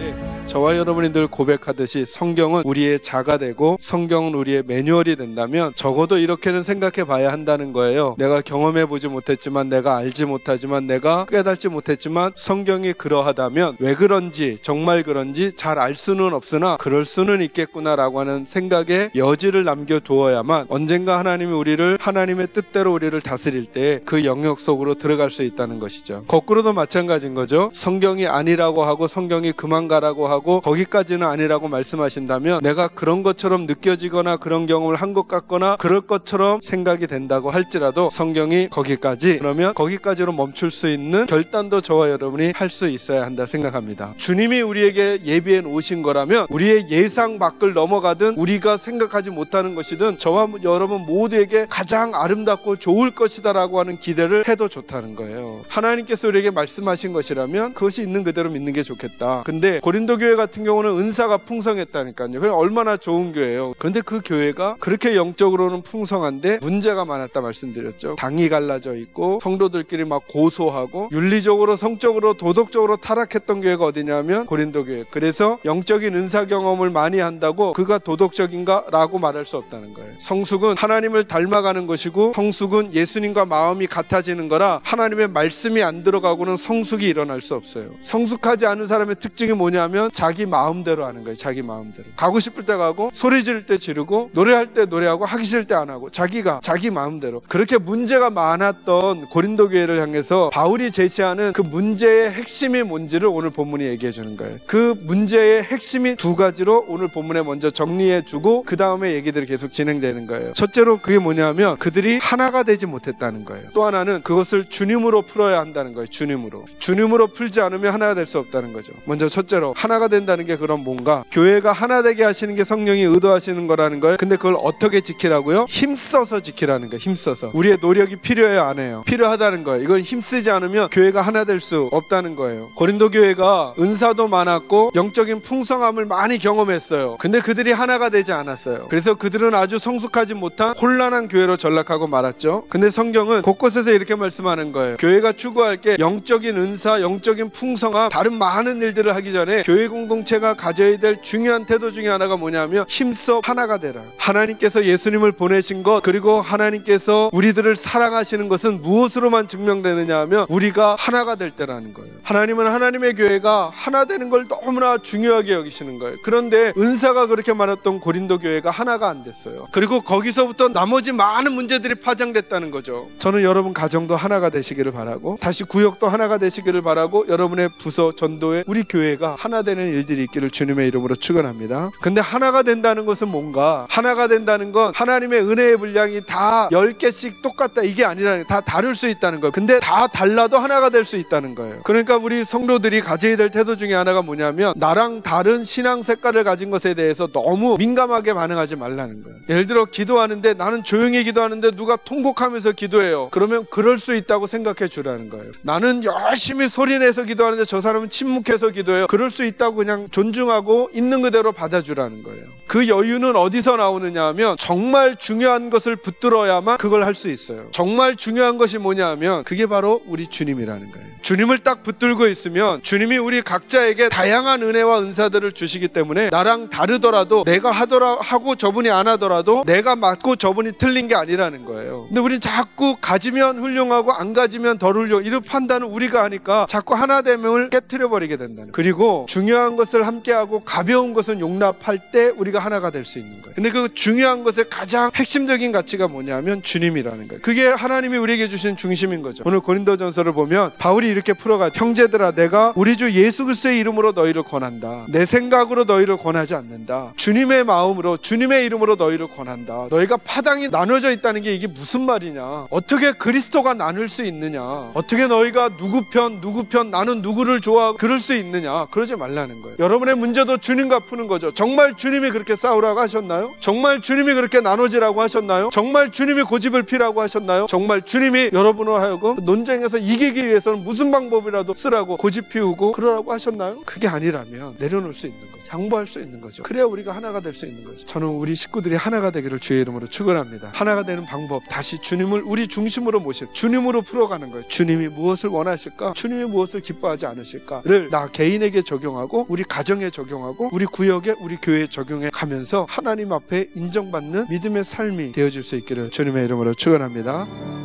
저와 여러분이 늘 고백하듯이 성경은 우리의 자가 되고 성경은 우리의 매뉴얼이 된다면 적어도 이렇게는 생각해 봐야 한다는 거예요. 내가 경험해 보지 못했지만, 내가 알지 못하지만, 내가 깨닫지 못했지만 성경이 그러하다면 왜 그런지, 정말 그런지 잘 알 수는 없으나 그럴 수는 있겠구나라고 하는 생각에 여지를 남겨두어야만 언젠가 하나님이 우리를, 하나님의 뜻대로 우리를 다스릴 때 그 영역 속으로 들어갈 수 있다는 것이죠. 거꾸로도 마찬가지인 거죠. 성경이 아니라고 하고 성경이 그만 가라고 하고 거기까지는 아니라고 말씀하신다면 내가 그런 것처럼 느껴지거나 그런 경험을 한 것 같거나 그럴 것처럼 생각이 된다고 할지라도 성경이 거기까지, 그러면 거기까지로 멈출 수 있는 결단도 저와 여러분이 할 수 있어야 한다 생각합니다. 주님이 우리에게 예비해 놓으신 거라면 우리의 예상 밖을 넘어가든 우리가 생각하지 못하는 것이든 저와 여러분 모두에게 가장 아름답고 좋을 것이다 라고 하는 기대를 해도 좋다는 거예요. 하나님께서 우리에게 말씀하신 것이라면 그것이 있는 그대로 믿는 게 좋겠다. 근데 고린도 교회 같은 경우는 은사가 풍성했다니까요. 그냥 얼마나 좋은 교회예요. 그런데 그 교회가 그렇게 영적으로는 풍성한데 문제가 많았다 말씀드렸죠. 당이 갈라져 있고 성도들끼리 막 고소하고 윤리적으로, 성적으로, 도덕적으로 타락했던 교회가 어디냐면 고린도 교회. 그래서 영적인 은사 경험을 많이 한다고 그가 도덕적인가? 라고 말할 수 없다는 거예요. 성숙은 하나님을 닮아가는 것이고 성숙은 예수님과 마음이 같아지는 거라 하나님의 말씀이 안 들어가고는 성숙이 일어날 수 없어요. 성숙하지 않은 사람의 특징이 뭐냐면 자기 마음대로 하는 거예요. 자기 마음대로. 가고 싶을 때 가고, 소리 지를 때 지르고, 노래할 때 노래하고, 하기 싫을 때 안 하고, 자기가 자기 마음대로. 그렇게 문제가 많았던 고린도 교회를 향해서 바울이 제시하는 그 문제의 핵심이 뭔지를 오늘 본문이 얘기해 주는 거예요. 그 문제의 핵심이 두 가지로 오늘 본문에 먼저 정리해 주고 그 다음에 얘기들이 계속 진행되는 거예요. 첫째로 그게 뭐냐면 그들이 하나가 되지 못했다는 거예요. 또 하나는 그것을 주님으로 풀어야 한다는 거예요. 주님으로 풀지 않으면 하나가 될 수 없다는 거죠. 먼저 첫째로 하나가 된다는 게 그럼 뭔가, 교회가 하나 되게 하시는 게 성령이 의도하시는 거라는 거예요. 근데 그걸 어떻게 지키라고요? 힘써서 지키라는 거예요. 힘써서. 우리의 노력이 필요해요, 안 해요? 필요하다는 거예요. 이건 힘쓰지 않으면 교회가 하나 될 수 없다는 거예요. 고린도 교회가 은사도 많았고 영적인 풍성함을 많이 경험했어요. 근데 그들이 하나가 되지 않았어요. 그래서 그들은 아주 성숙하지 못한 혼란한 교회로 전락하고 말았죠. 근데 성경은 곳곳에서 이렇게 말씀하는 거예요. 교회가 추구할 게 영적인 은사, 영적인 풍성함, 다른 많은 일들을 하기 전에 교회 공동체가 가져야 될 중요한 태도 중에 하나가 뭐냐면 힘써 하나가 되라. 하나님께서 예수님을 보내신 것, 그리고 하나님께서 우리들을 사랑하시는 것은 무엇으로만 증명되느냐 하면 우리가 하나가 될 때라는 거예요. 하나님은 하나님의 교회가 하나 되는 걸 너무나 중요하게 여기시는 거예요. 그런데 은사가 그렇게 많았던 고린도 교회가 하나가 안 됐어요. 그리고 거기서부터 나머지 많은 문제들이 파장됐다는 거죠. 저는 여러분 가정도 하나가 되시기를 바라고, 다시 구역도 하나가 되시기를 바라고, 여러분의 부서, 전도에 우리 교회가 하나 되는 일들이 있기를 주님의 이름으로 축원합니다. 근데 하나가 된다는 것은 뭔가, 하나가 된다는 건 하나님의 은혜의 분량이 다 10개씩 똑같다 이게 아니라는 거예요. 다 다를 수 있다는 거예요. 근데 다 달라도 하나가 될 수 있다는 거예요. 그러니까 우리 성도들이 가져야 될 태도 중에 하나가 뭐냐면 나랑 다른 신앙 색깔을 가진 것에 대해서 너무 민감하게 반응하지 말라는 거예요. 예를 들어 기도하는데 나는 조용히 기도하는데 누가 통곡하면서 기도해요. 그러면 그럴 수 있다고 생각해 주라는 거예요. 나는 열심히 소리내서 기도하는데 저 사람은 침묵해서 기도해요. 그럴 수 있다고 그냥 존중하고 있는 그대로 받아주라는 거예요. 그 여유는 어디서 나오느냐 하면 정말 중요한 것을 붙들어야만 그걸 할 수 있어요. 정말 중요한 것이 뭐냐 하면 그게 바로 우리 주님이라는 거예요. 주님을 딱 붙들고 있으면 주님이 우리 각자에게 다양한 은혜와 은사들을 주시기 때문에 나랑 다르더라도, 내가 하고 저분이 안 하더라도 내가 맞고 저분이 틀린 게 아니라는 거예요. 근데 우린 자꾸 가지면 훌륭하고 안 가지면 덜 훌륭, 이런 판단을 우리가 하니까 자꾸 하나됨을 깨트려버리게 된다는 거예요. 그리고 중요한 것을 함께하고 가벼운 것은 용납할 때 우리가 하나가 될 수 있는 거예요. 근데 그 중요한 것의 가장 핵심적인 가치가 뭐냐면 주님이라는 거예요. 그게 하나님이 우리에게 주신 중심인 거죠. 오늘 고린도전서를 보면 바울이 이렇게 풀어가요. 형제들아, 내가 우리 주 예수 그리스도의 이름으로 너희를 권한다. 내 생각으로 너희를 권하지 않는다. 주님의 마음으로, 주님의 이름으로 너희를 권한다. 너희가 파당이 나눠져 있다는 게 이게 무슨 말이냐? 어떻게 그리스도가 나눌 수 있느냐? 어떻게 너희가 누구 편 나는 누구를 좋아하고 그럴 수 있느냐? 그러지 말라는 거예요. 여러분의 문제도 주님과 푸는 거죠. 정말 주님이 그렇게 싸우라고 하셨나요? 정말 주님이 그렇게 나눠지라고 하셨나요? 정말 주님이 고집을 피라고 하셨나요? 정말 주님이 여러분으로 하여금 논쟁에서 이기기 위해서는 무슨 방법이라도 쓰라고 고집 피우고 그러라고 하셨나요? 그게 아니라면 내려놓을 수 있는 거죠. 양보할 수 있는 거죠. 그래야 우리가 하나가 될 수 있는 거죠. 저는 우리 식구들이 하나가 되기를 주의 이름으로 축원합니다. 하나가 되는 방법, 다시 주님을 우리 중심으로 모실, 주님으로 풀어가는 거예요. 주님이 무엇을 원하실까? 주님이 무엇을 기뻐하지 않으실까를 나 개인에게 적용하고 적용하고 우리 가정에 적용하고 우리 구역에 우리 교회에 적용해 가면서 하나님 앞에 인정받는 믿음의 삶이 되어질 수 있기를 주님의 이름으로 축원합니다.